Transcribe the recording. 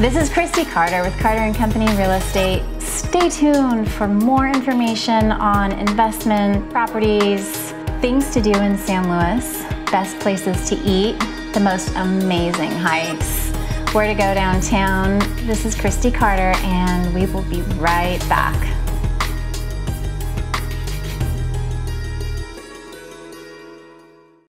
This is Christy Carter with Carter & Company Real Estate. Stay tuned for more information on investment, properties, things to do in San Luis, best places to eat, the most amazing hikes, where to go downtown. This is Christy Carter, and we will be right back.